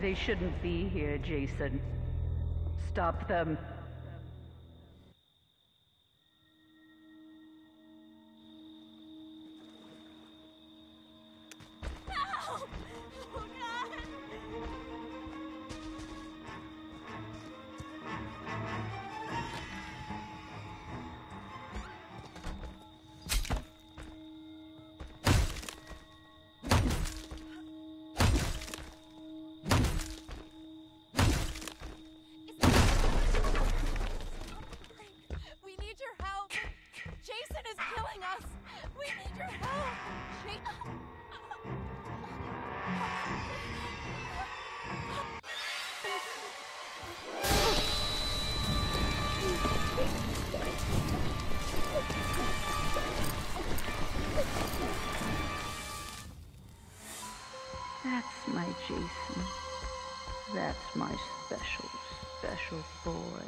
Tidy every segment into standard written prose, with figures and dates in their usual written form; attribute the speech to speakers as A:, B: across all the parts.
A: They shouldn't be here, Jason. Stop them.
B: Help! Oh, God! We need your help! Jason is killing us! We need your help!
A: That's my Jason. That's my special, special boy.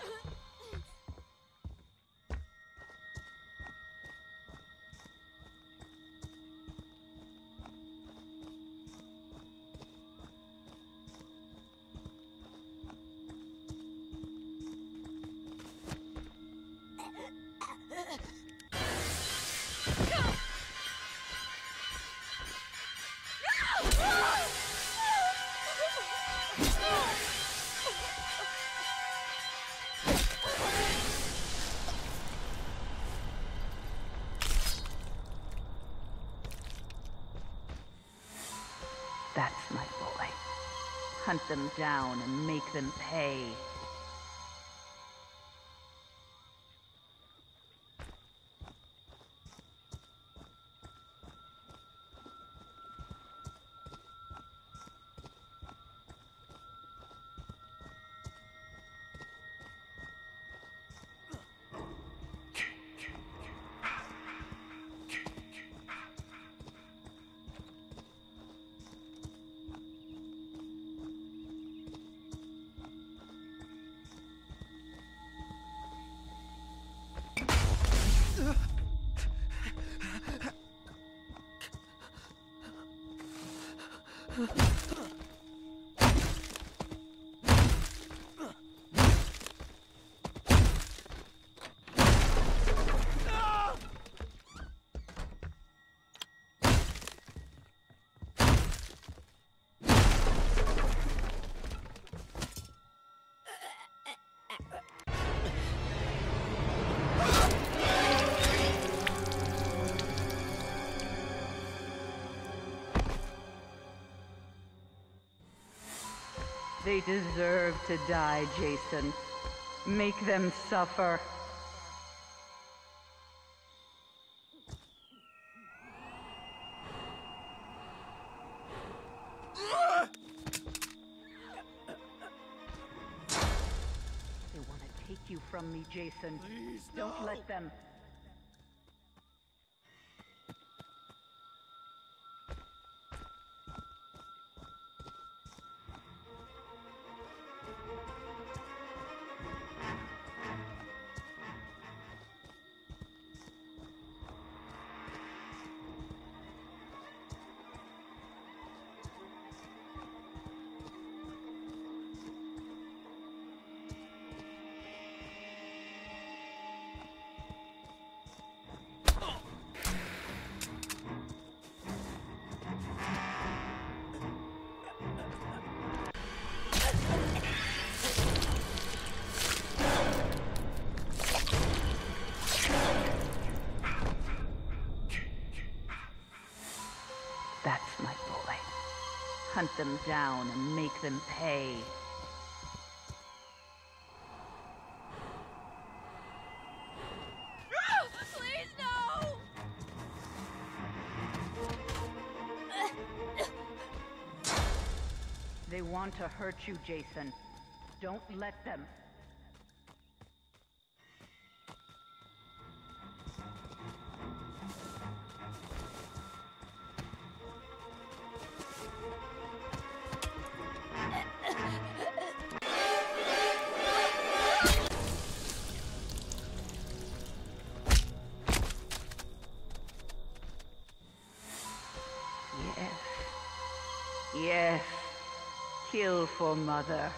A: That's my boy. Hunt them down and make them pay. They deserve to die, Jason. Make them suffer. They want to take you from me, Jason.
C: Please,
A: Don't
C: no.
A: let them. That's my boy. Hunt them down and make them pay.
B: Please, no!
A: They want to hurt you, Jason. Don't let them. Yes. Yes. Kill for Mother.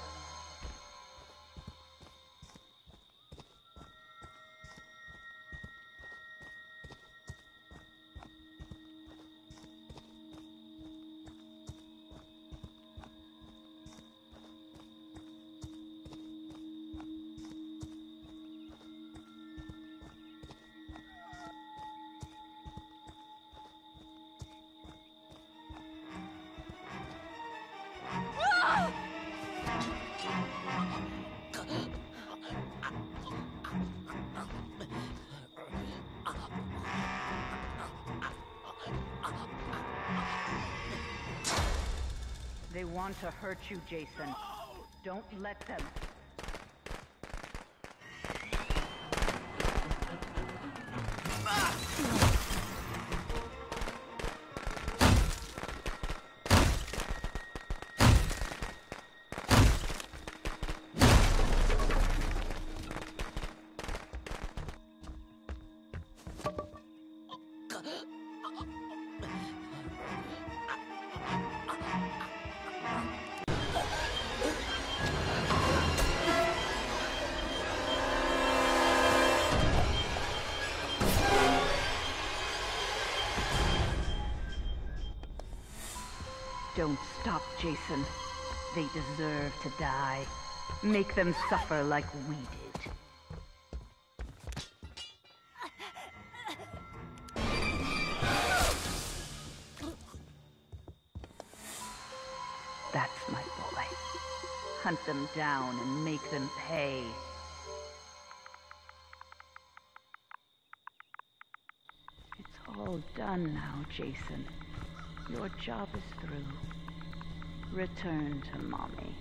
A: They want to hurt you, Jason. Don't let them. Don't stop, Jason. They deserve to die. Make them suffer like we did. That's my boy. Hunt them down and make them pay. It's all done now, Jason. Your job is through. Return to Mommy.